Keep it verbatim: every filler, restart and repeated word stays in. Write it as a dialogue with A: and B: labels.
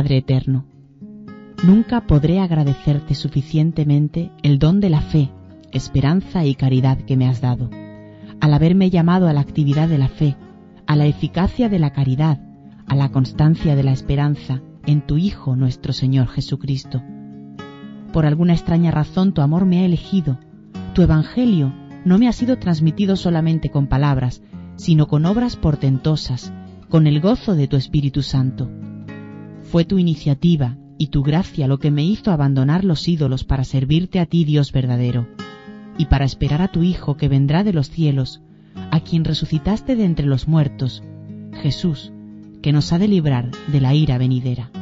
A: Padre eterno, nunca podré agradecerte suficientemente el don de la fe, esperanza y caridad que me has dado, al haberme llamado a la actividad de la fe, a la eficacia de la caridad, a la constancia de la esperanza en tu Hijo nuestro Señor Jesucristo. Por alguna extraña razón tu amor me ha elegido. Tu Evangelio no me ha sido transmitido solamente con palabras, sino con obras portentosas, con el gozo de tu Espíritu Santo. Fue tu iniciativa y tu gracia lo que me hizo abandonar los ídolos para servirte a ti, Dios verdadero, y para esperar a tu Hijo que vendrá de los cielos, a quien resucitaste de entre los muertos, Jesús, que nos ha de librar de la ira venidera.